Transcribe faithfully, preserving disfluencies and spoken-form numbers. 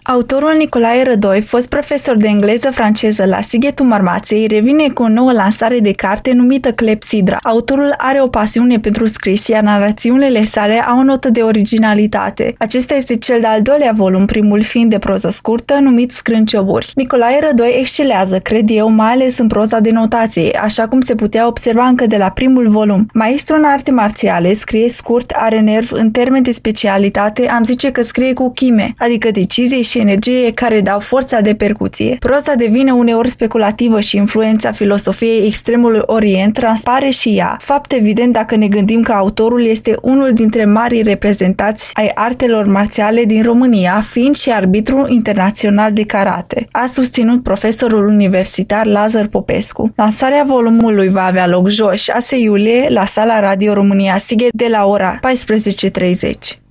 Autorul Nicolae Rădoi, fost profesor de engleză-franceză la Sighetul Marmației, revine cu o nouă lansare de carte numită Clepsidra. Autorul are o pasiune pentru scris, iar narațiunile sale au o notă de originalitate. Acesta este cel de-al doilea volum, primul fiind de proză scurtă, numit Scrâncioburi. Nicolae Rădoi excelează, cred eu, mai ales în proza de notație, așa cum se putea observa încă de la primul volum. Maestru în arte marțiale, scrie scurt, are nerv, în termeni de specialitate, am zice că scrie cu chime, adică decizie și energie care dau forța de percuție. Proza devine uneori speculativă și influența filosofiei extremului Orient transpare și ea, fapt evident dacă ne gândim că autorul este unul dintre marii reprezentanți ai artelor marțiale din România, fiind și arbitru internațional de karate, a susținut profesorul universitar Lazar Popescu. Lansarea volumului va avea loc joi, șase iulie, la Sala Radio România Sighet de la ora paisprezece și treizeci.